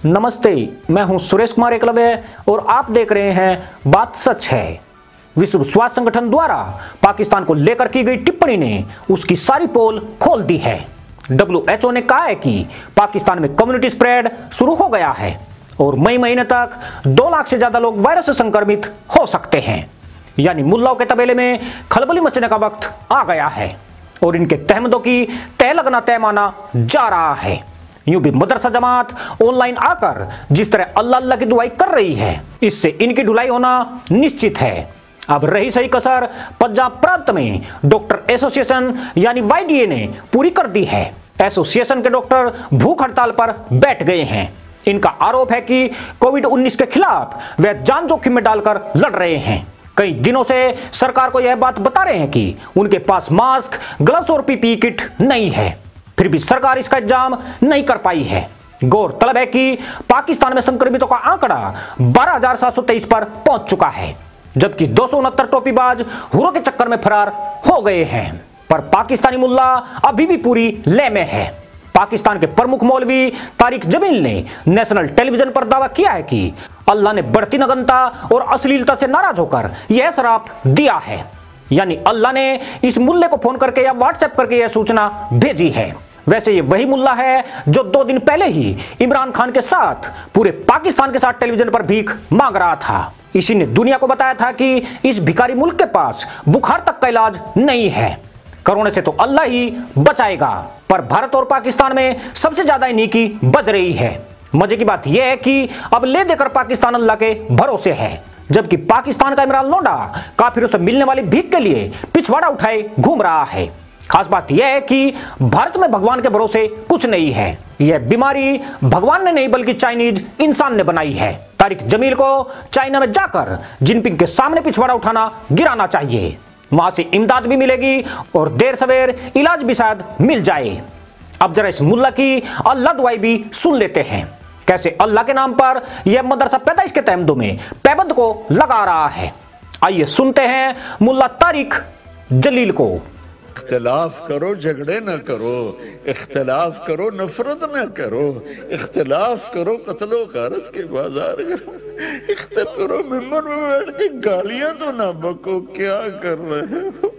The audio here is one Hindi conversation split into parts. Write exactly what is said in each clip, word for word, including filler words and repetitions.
नमस्ते, मैं हूं सुरेश कुमार एकलव्य और आप देख रहे हैं बात सच है। विश्व स्वास्थ्य संगठन द्वारा पाकिस्तान को लेकर की गई टिप्पणी ने उसकी सारी पोल खोल दी है। डब्ल्यू एच ओ ने कहा है कि पाकिस्तान में कम्युनिटी स्प्रेड शुरू हो गया है और मई महीने तक दो लाख से ज्यादा लोग वायरस से संक्रमित हो सकते हैं। यानी मुल्लाओं के तबेले में खलबली मचने का वक्त आ गया है और इनके तहमदों की तय लगना तय माना जा रहा है। यूं भी मदरसा जमात ऑनलाइन आकर जिस तरह अल्लाह अल्लाह की दुआई कर रही है, इससे इनकी ढुलाई होना निश्चित है। अब रही सही कसर पंजाब प्रांत में डॉक्टर एसोसिएशन यानी वाई डी ए ने पूरी कर दी है। एसोसिएशन के डॉक्टर भूख हड़ताल पर बैठ गए हैं। इनका आरोप है कि कोविड उन्नीस के खिलाफ वे जान जोखिम में डालकर लड़ रहे हैं। कई दिनों से सरकार को यह बात बता रहे हैं कि उनके पास मास्क, ग्लव्स और पीपीई किट नहीं है, फिर भी सरकार इसका इंतजाम नहीं कर पाई है। गौरतलब है कि पाकिस्तान में संक्रमितों का आंकड़ा बारह हजार सात सौ तेईस पर पहुंच चुका है, जबकि दो सौ उनहत्तर टोपीबाज हुरों के चक्कर में फरार हो गए हैं। पर पाकिस्तानी मुल्ला अभी भी पूरी लय में है। पाकिस्तान के प्रमुख मौलवी तारिक जमील ने नेशनल टेलीविजन पर दावा किया है कि अल्लाह ने बढ़ती नग्नता और अश्लीलता से नाराज होकर यह श्राप दिया है। यानी अल्लाह ने इस मुल्ले को फोन करके या व्हाट्सएप करके यह सूचना भेजी है। वैसे ये वही मुल्ला है जो दो दिन पहले ही इमरान खान के साथ पूरे पाकिस्तान के साथ टेलीविजन पर भीख मांग रहा था। इसी ने दुनिया को बताया था कि इस भिखारी मुल्क के पास बुखार तक का इलाज नहीं है, कोरोना से तो अल्लाह ही बचाएगा। पर भारत और पाकिस्तान में सबसे ज्यादा इन्हीं की बज रही है। मजे की बात यह है कि अब ले देकर पाकिस्तान अल्लाह के भरोसे है, जबकि पाकिस्तान का इमरान लोंडा काफिरों से मिलने वाली भीख के लिए पिछवाड़ा उठाए घूम रहा है। खास बात यह है कि भारत में भगवान के भरोसे कुछ नहीं है। यह बीमारी भगवान ने नहीं बल्कि चाइनीज इंसान ने बनाई है। तारिक जमील को चाइना में जाकर जिनपिंग के सामने पिछवाड़ा उठाना गिराना चाहिए। वहां से इमदाद भी मिलेगी और देर सवेर इलाज भी शायद मिल जाए। अब जरा इस मुल्ला की अल्लाह दुआई भी सुन लेते हैं, कैसे अल्लाह के नाम पर यह मदरसा पैदाइश के तहमदों में पैबंद को लगा रहा है। आइए सुनते हैं मुल्ला तारिक जलील को। इख्तिलाफ करो, झगड़े न करो, इख्तिलाफ करो, नफरत न करो, इख्तिलाफ करो, कत्लो गारत के बाजार करो, इख्तिलाफ करो, मिंबर में बैठ के गालियां तो ना बको, क्या कर रहे हो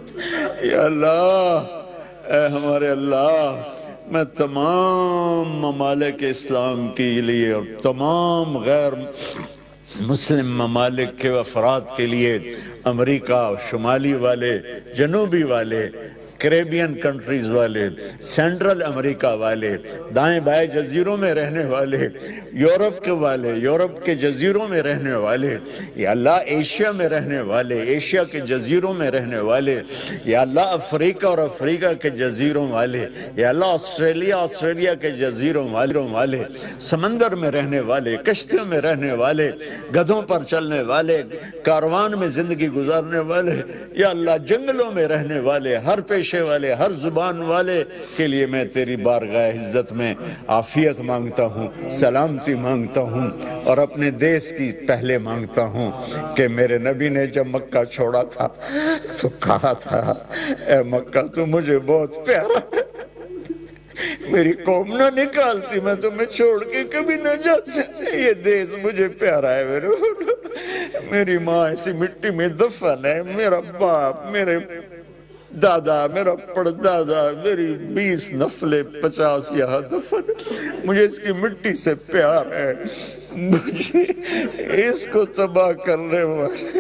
या अल्लाह। ऐ हमारे अल्लाह, मैं तमाम ममालिक इस्लाम के लिए और तमाम गैर मुस्लिम ममालिक के अफराद के लिए, अमेरिका, शुमाली वाले, जनूबी वाले, कैरेबियन कंट्रीज़ वाले, सेंट्रल अमेरिका वाले, दाएं बाएं जजीरों में रहने वाले, यूरोप के वाले, यूरोप के जजीरों में रहने वाले, या अल्लाह एशिया में रहने वाले, एशिया के जजीरों में रहने वाले, या अल्लाह अफ्रीका और अफ्रीका के जजीरों वाले, या अल्लाह ऑस्ट्रेलिया ऑस्ट्रेलिया के जजीरों वालों वाले, समंदर में रहने वाले, कश्तियों में रहने वाले, गधों पर चलने वाले, कारवान में ज़िंदगी गुजारने वाले, या अल्लाह जंगलों में रहने वाले, हर पेशे वाले, हर जुबान वाले के लिए मैं तेरी बारगाह इज्जत में आफियत मांगता हूँ, सलामती मांगता हूँ और अपने देश की पहले मांगता हूँ कि मेरे नबी ने जब मक्का छोड़ा था तो कहा था, ए मक्का तू मुझे बहुत प्यारा है, मेरी कौम ना निकालती, मैं तुम्हें छोड़ के कभी ना जाती, ये देश मुझे प्यारा है, मेरे मेरी माँ ऐसी मिट्टी में दफन है, मेरा बाप, मेरे दादा, मेरा पड़दादा, मेरी बीस नफले पचास यहाँ दफन, मुझे इसकी मिट्टी से प्यार है, मुझे इसको तबाह करने वाले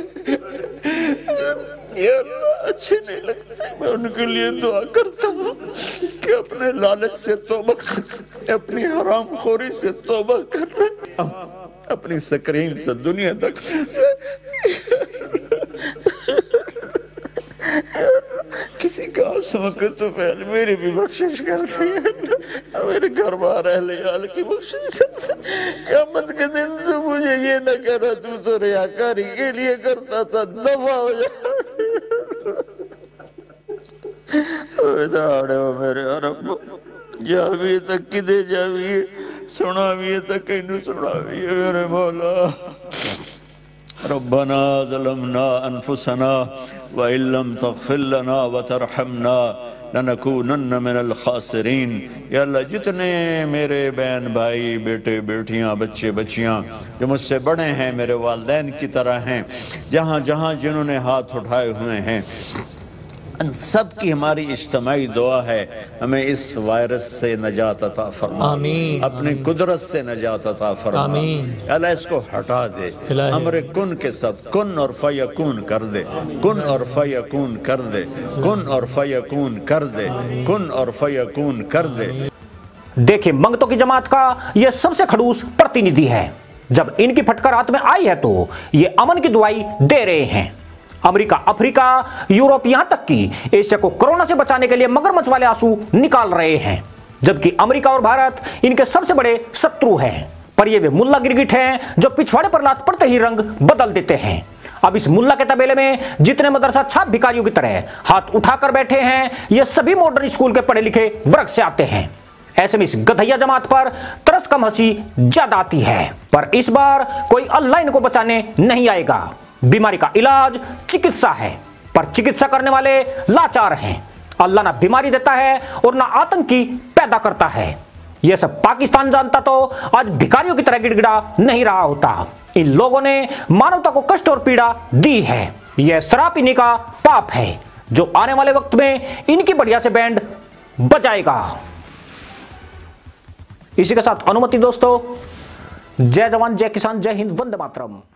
ये अच्छे नहीं लगते। मैं उनके लिए दुआ करता हूँ कि अपने लालच से तौबा कर, अपनी हराम खोरी से तौबा करना, अपनी स्क्रीन से दुनिया तक किसी का आंसुओं के तो फैल मेरी भी बख्शिश कर दी, मेरे घर बार अहले याल की बख्शिश कर दी। क़यामत के दिन तो मुझे ये न कहना तू तो रियाकारी के लिए करता था, दफा हो जा मेरे अरब जाविए तक किदे जाविए, सुनाविए तक कहीं सुनाविए मेरे मौला। रब्बना ज़लमना अनफुसना व इल्लम तग़फिर लना व तरहमना लनकूनन्न मिनल खासिरीन। या अल्लाह जितने मेरे बहन भाई बेटे बेटियां बच्चे बच्चियां जो मुझसे बड़े हैं, मेरे वालिदैन की तरह हैं, जहाँ जहाँ जिन्होंने हाथ उठाए हुए हैं, इन सब की हमारी इज्तिमाई दुआ है, हमें इस वायरस से नजात अता फरमा, अपनी कुदरत से नजात अता फरमा। अल्लाह इसको हटा दे, अमर कुन के साथ कुन और फयकून कर दे, कुन और फयकून कर दे, कुन और फयकून कर दे, कुन और फयकून कर दे। देखिए, मंगतों की जमात का यह सबसे खड़ूस प्रतिनिधि है। जब इनकी फटकार हाथ में आई है तो ये अमन की दुआई दे रहे हैं। अमेरिका, अफ्रीका, यूरोप, यहां तक कि एशिया को कोरोना से बचाने के लिए मगरमच्छ वाले आंसू निकाल रहे हैं, जबकि अमेरिका और भारत इनके सबसे बड़े शत्रु हैं। पर ये वे मुल्ला गिरगिट हैं जो पिछवाड़े पर लात पड़ते ही रंग बदल देते हैं। अब इस मुल्ला के तबेले में जितने मदरसा छाप भिखारियों की तरह हाथ उठाकर बैठे हैं, ये सभी मॉडर्न स्कूल के पढ़े लिखे वर्ग से आते हैं। ऐसे में इस गधैया जमात पर तरस कम हंसी ज्यादा आती है। पर इस बार कोई अल्लाह इनको बचाने नहीं आएगा। बीमारी का इलाज चिकित्सा है, पर चिकित्सा करने वाले लाचार हैं। अल्लाह ना बीमारी देता है और ना आतंकी पैदा करता है। यह सब पाकिस्तान जानता तो आज भिखारियों की तरह गिड़गिड़ा नहीं रहा होता। इन लोगों ने मानवता को कष्ट और पीड़ा दी है। यह शराब इन्हीं का पाप है जो आने वाले वक्त में इनकी बढ़िया से बैंड बजाएगा। इसी के साथ अनुमति दोस्तों, जय जवान जय किसान जय हिंद, वंदे मातरम।